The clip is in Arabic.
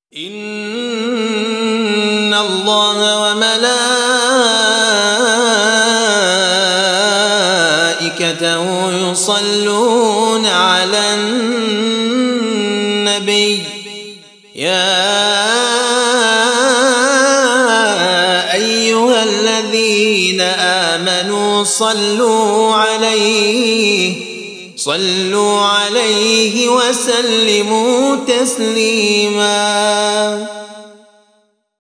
إن الله وملائكته يصلون على النبي يا أيها الذين آمنوا صلوا عليه وسلموا تسليما.